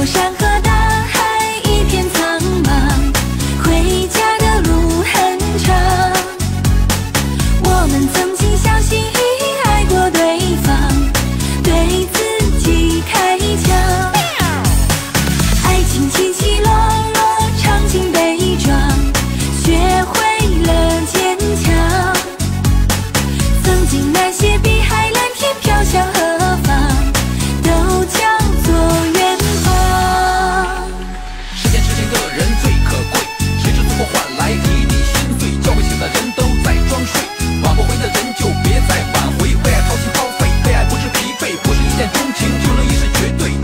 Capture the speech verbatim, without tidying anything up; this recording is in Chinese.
有山河大海一片苍茫，回家的路很长。我们曾经相信与爱过对方，对自己开枪。爱情起起落落，尝尽悲壮，学会了坚强。曾经那些碧海蓝天飘向何方，都叫做远方。 时间之间个人最可贵，谁知怎么换来一地心碎？叫不醒的人都在装睡，挽不回的人就别再挽回。为爱掏心掏肺，被爱不知疲惫，不是一见钟情就能一世绝对。